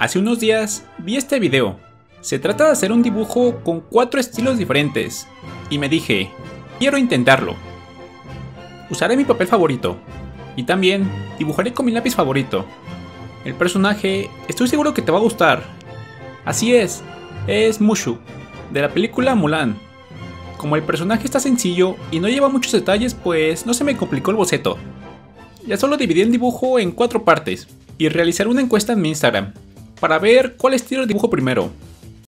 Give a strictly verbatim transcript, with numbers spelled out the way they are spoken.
Hace unos días vi este video. Se trata de hacer un dibujo con cuatro estilos diferentes y me dije, quiero intentarlo. Usaré mi papel favorito y también dibujaré con mi lápiz favorito. El personaje estoy seguro que te va a gustar. Así es, es Mushu, de la película Mulan. Como el personaje está sencillo y no lleva muchos detalles, pues no se me complicó el boceto. Ya solo dividí el dibujo en cuatro partes y realizaré una encuesta en mi Instagram para ver cuál estilo dibujo primero.